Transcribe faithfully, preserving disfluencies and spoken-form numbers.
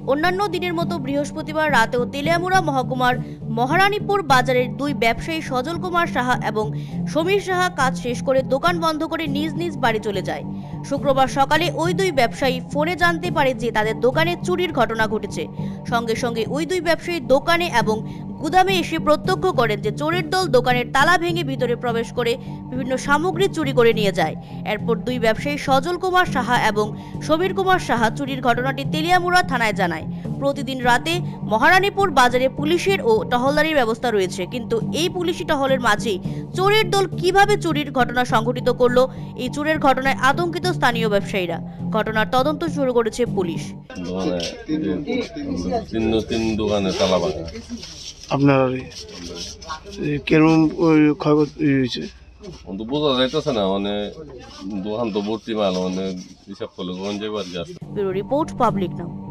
অন্যান্য দিনের মতো বৃহস্পতিবার রাতেও তেলিয়ামুড়া মহকুমার মহারানীপুর বাজারের দুই ব্যবসায়ী সজল কুমার সাহা এবং সমীর সাহা কাজ শেষ করে দোকান বন্ধ করে নিজ নিজ বাড়ি চলে যায়। শুক্রবার সকালে ওই দুই ব্যবসায়ী ফোনে জানতে পারে যে তাদের দোকানে চুরির ঘটনা ঘটেছে। সঙ্গে সঙ্গে ওই দুই ব্যবসায়ী দোকানে এবং গুদামে এসে প্রত্যক্ষ করেন যে চোরের দল দোকানের তালা ভেঙে ভিতরে প্রবেশ করে বিভিন্ন সামগ্রী চুরি করে নিয়ে যায়। এরপর দুই ব্যবসায়ী সজল কুমার সাহা এবং সমীর কুমার সাহা চুরির ঘটনাটি তেলিয়ামুড়া থানায় জানায়। প্রতিদিন রাতে মহারানীপুর বাজারে পুলিশের ও টহলদারির ব্যবস্থা রয়েছে, কিন্তু এই পুলিশি টহলের মাঝেই চোরের দল কিভাবে চুরির ঘটনা সংঘটিত করলো, এই চোরের ঘটনায় আতঙ্কিত স্থানীয় ব্যবসায়ীরা। ঘটনার তদন্ত শুরু করেছে পুলিশ। আপনার কেরম ক্ষয়ক্ষতি হয়েছে বোঝা যাইতেছে না, মানে দোকান তো ভর্তি মাল, মানে হিসাব করলে ব্যুরো রিপোর্ট, পাবলিক নাও।